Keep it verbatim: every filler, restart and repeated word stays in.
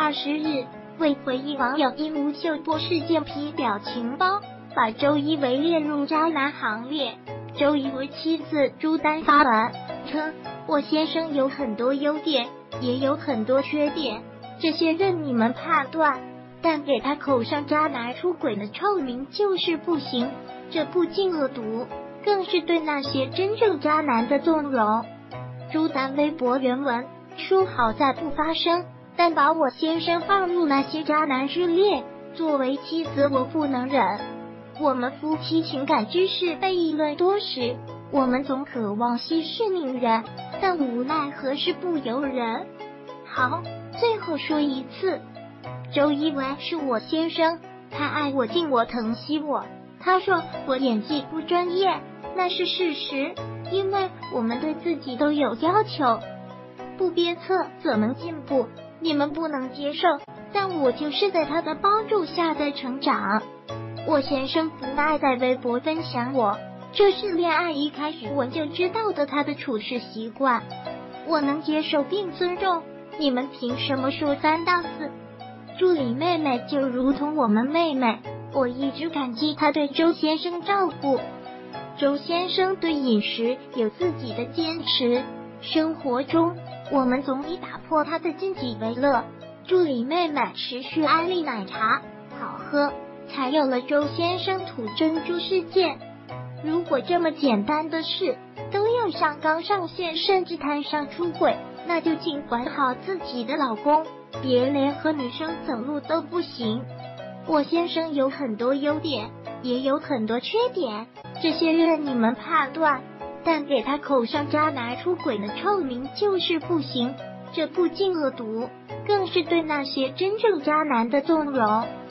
二十日，为回应网友因吴秀波事件批表情包，把周一围列入渣男行列。周一围妻子朱丹发文称，我先生有很多优点，也有很多缺点，这些任你们判断，但给他口上渣男出轨的臭名就是不行，这不仅恶毒，更是对那些真正渣男的纵容。朱丹微博原文说，好在不发生，但把我先生放入那些渣男之列，作为妻子我不能忍。我们夫妻情感之事被议论多时，我们总渴望息事宁人，但无奈何事不由人。好，最后说一次，周一围是我先生，他爱我敬我疼惜我。他说我演技不专业，那是事实，因为我们对自己都有要求，不鞭策怎能进步？你们不能接受，但我就是在他的帮助下在成长。我先生不爱在微博分享我，这是恋爱一开始我就知道的他的处事习惯，我能接受并尊重。你们凭什么说三道四？助理妹妹就如同我们妹妹，我一直感激她对周先生照顾。周先生对饮食有自己的坚持，生活中我们总以打破他的禁忌为乐。助理妹妹持续安利奶茶好喝，才有了周先生吐珍珠事件。如果这么简单的事都要上纲上线，甚至摊上出轨，那就请管好自己的老公，别连和女生走路都不行。我先生有很多优点，也有很多缺点，这些任你们判断，但给他口上渣男出轨的臭名就是不行，这不仅恶毒，更是对那些真正渣男的纵容。